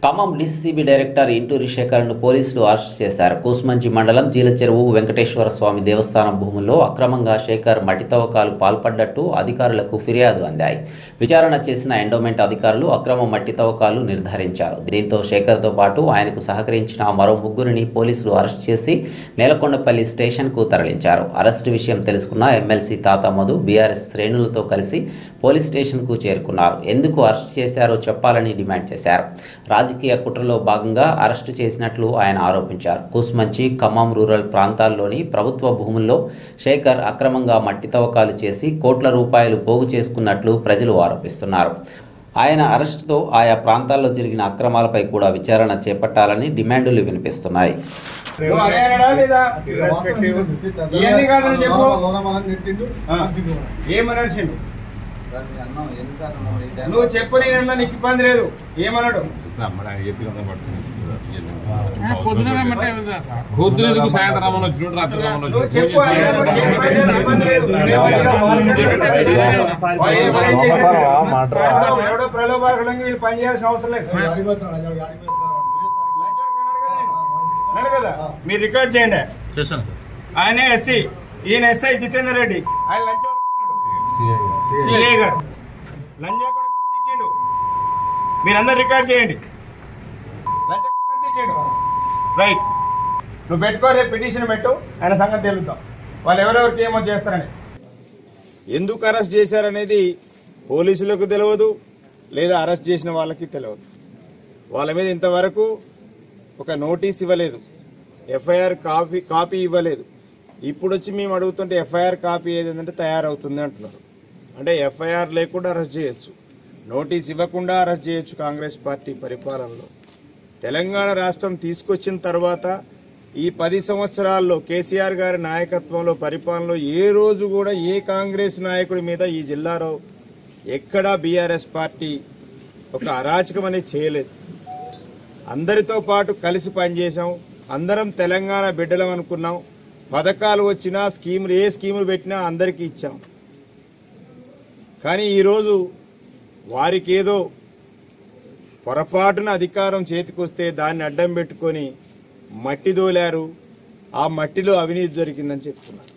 Khammam DCB director Inturi శేఖర్ను పోలీసులు arrest చేశారు. కూసుమంచి మండలం జీలచెరువు వెంకటేశ్వర స్వామి దేవస్థానం భూముల్లో అక్రమంగా శేఖర్ మట్టి తవ్వకాలు పాల్పడ్డట్టు అధికారులకు ఫిర్యాదు అందాయి. విచారణ చేసిన ఎండోమెంట్ అధికారులు అక్రమ మట్టి తవ్వకాలు నిర్ధారించారు. దీంతో శేఖర్తో పాటు ఆయనకు సహకరించిన మరో ముగ్గురిని పోలీసులు అరెస్ట్ చేసి నేలకొండపల్లి స్టేషన్కు తరలించారు. అరెస్టు విషయం తెలుసుకున్న ఎమ్మెల్సీ తాత మధు బీఆర్ఎస్ శ్రేణులతో కలిసి పోలీస్ స్టేషన్కు చేరుకున్నారు. ఎందుకు అరెస్ట్ చేశారో చెప్పాలని డిమాండ్ చేశారు. రాజకీయ కుట్రలో భాగంగా అరెస్టు చేసినట్లు ఆయన ఆరోపించారు. కూసుమంచి, ఖమ్మం రూరల్ ప్రాంతాల్లోని ప్రభుత్వ భూముల్లో శేఖర్ అక్రమంగా మట్టి తవ్వకాలు చేసి కోట్ల రూపాయలు పోగు చేసుకున్నట్లు ప్రజలు ఆరోపిస్తున్నారు. ఆయన అరెస్టుతో ఆయా ప్రాంతాల్లో జరిగిన అక్రమాలపై కూడా విచారణ చేపట్టాలని డిమాండులు వినిపిస్తున్నాయి. నువ్వు చెప్పు, నేను నీకు ఇబ్బంది లేదు. ఏమన్నాడు? పొద్దున సాయంత్రం ఎవడో ప్రలోభాలకు వీళ్ళు పని చేయాల్సిన అవసరం లేదు కదా. మీరు రికార్డ్ చేయండి. ఆయన ఎస్సీ, ఈయన ఎస్ఐ జితేందర్ రెడ్డి. ఆయన లంజా కూడా తిట్టిండు. మీరందరూ రికార్డ్ చేయండి. రైట్, నువ్వు పెట్టుకో, రేపు పిటిషన్ పెట్టు, ఆయన సంగతి తెలుగుతాం. వాళ్ళు ఎవరెవరికి ఏమో చేస్తారని. ఎందుకు అరెస్ట్ చేశారనేది పోలీసులకు తెలియదు, లేదా అరెస్ట్ చేసిన వాళ్ళకి తెలియదు. వాళ్ళ మీద ఇంతవరకు ఒక నోటీస్ ఇవ్వలేదు, ఎఫ్ఐఆర్ కాపీ ఇవ్వలేదు. ఇప్పుడు వచ్చి మేము అడుగుతుంటే ఎఫ్ఐఆర్ కాపీ ఏదంటే తయారవుతుంది అంటున్నారు. అంటే ఎఫ్ఐఆర్ లేకుండా అరెస్ట్ చేయొచ్చు, నోటీస్ ఇవ్వకుండా అరెస్ట్ చేయొచ్చు. కాంగ్రెస్ పార్టీ పరిపాలనలో తెలంగాణ రాష్ట్రం తీసుకొచ్చిన తర్వాత ఈ 10 సంవత్సరాల్లో కేసీఆర్ గారి నాయకత్వంలో పరిపాలనలో ఏ రోజు కూడా ఏ కాంగ్రెస్ నాయకుడి మీద ఈ జిల్లాలో ఎక్కడా బీఆర్ఎస్ పార్టీ ఒక అరాచకం అనేది చేయలేదు. అందరితో పాటు కలిసి పనిచేసాం, అందరం తెలంగాణ బిడ్డలం అనుకున్నాం. పథకాలు వచ్చినా స్కీములు, ఏ స్కీములు పెట్టినా అందరికీ ఇచ్చాం. కానీ ఈరోజు వారికి ఏదో పొరపాటున అధికారం చేతికొస్తే దాన్ని అడ్డం పెట్టుకొని మట్టి దోలారు. ఆ మట్టిలో అవినీతి జరిగిందని చెప్తున్నారు.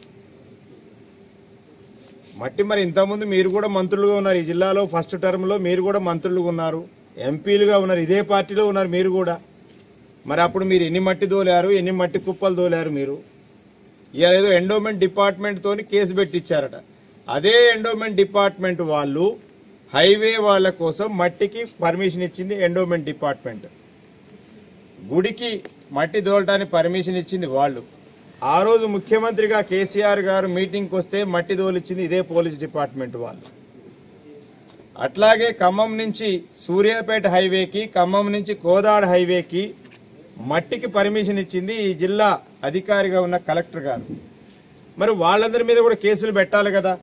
మట్టి మరి ఇంతకుముందు మీరు కూడా మంత్రులుగా ఉన్నారు. ఈ జిల్లాలో ఫస్ట్ టర్మ్లో మీరు కూడా మంత్రులుగా ఉన్నారు, ఎంపీలుగా ఉన్నారు, ఇదే పార్టీలో ఉన్నారు మీరు కూడా. మరి అప్పుడు మీరు ఎన్ని మట్టి దోలారు, ఎన్ని మట్టి కుప్పలు దోలారు మీరు? ఇవాళ ఏదో ఎండోమెంట్ డిపార్ట్మెంట్తో కేసు పెట్టించారట. అదే ఎండోమెంట్ డిపార్ట్మెంట్ వాళ్ళు హైవే వాళ్ళ కోసం మట్టికి పర్మిషన్ ఇచ్చింది ఎండోమెంట్ డిపార్ట్మెంట్. గుడికి మట్టి దోలటానికి పర్మిషన్ ఇచ్చింది వాళ్ళు. ఆ రోజు ముఖ్యమంత్రిగా కేసీఆర్ గారు మీటింగ్కి వస్తే మట్టి దోలిచ్చింది ఇదే పోలీస్ డిపార్ట్మెంట్ వాళ్ళు. అట్లాగే ఖమ్మం నుంచి సూర్యాపేట హైవేకి, ఖమ్మం నుంచి కోదాడ హైవేకి మట్టికి పర్మిషన్ ఇచ్చింది ఈ జిల్లా అధికారిగా ఉన్న కలెక్టర్ గారు. మరి వాళ్ళందరి మీద కూడా కేసులు పెట్టాలి కదా.